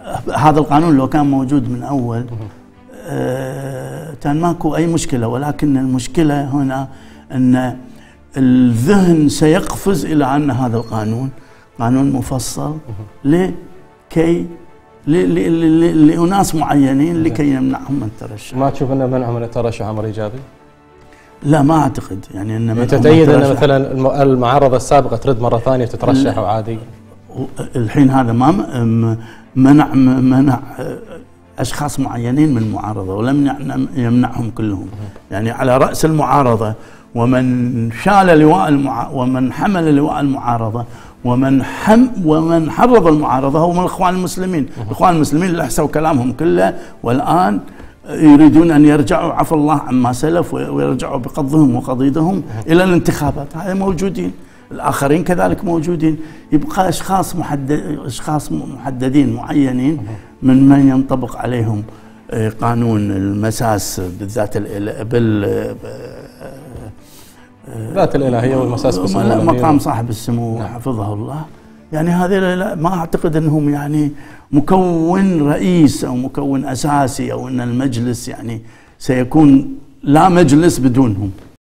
هذا القانون لو كان موجود من أول كان ماكو أي مشكلة، ولكن المشكلة هنا أن الذهن سيقفز إلى أن هذا القانون قانون مفصل لكي لأناس معينين لكي يمنعهم من الترشح. ما تشوف أن منعهم من الترشح أمر إيجابي؟ لا، ما أعتقد. يعني أن تتأيد أن مثلا المعارضة السابقة ترد مرة ثانية تترشح وعادي؟ الحين هذا ما منع أشخاص معينين من المعارضة، ولم يمنعهم كلهم. يعني على رأس المعارضة ومن شال لواء ومن حمل لواء المعارضة ومن حرض المعارضة هم الإخوان المسلمين. الإخوان المسلمين اللي حسوا كلامهم كله والآن يريدون أن يرجعوا عفى الله عما سلف ويرجعوا بقضهم وقضيضهم إلى الانتخابات. هذا موجودين، الآخرين كذلك موجودين. يبقى أشخاص محددين معينين من ينطبق عليهم قانون المساس بالذات ذات الإلهية والمساس بسمو مقام صاحب السمو حفظه الله. يعني هذه ما أعتقد أنهم يعني مكون رئيس أو مكون أساسي، أو أن المجلس يعني سيكون لا مجلس بدونهم.